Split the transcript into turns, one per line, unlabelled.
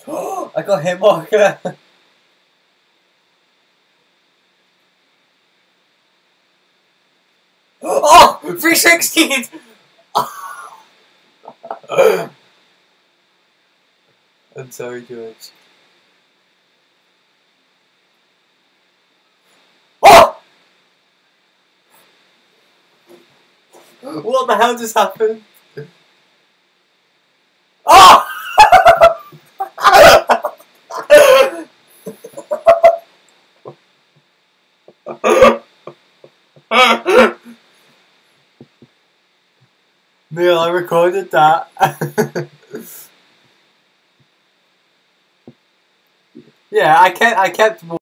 I got hit marker. Oh! 316! I'm sorry, George. Oh! What the hell just happened? Oh! Neil, I recorded that. Yeah, I kept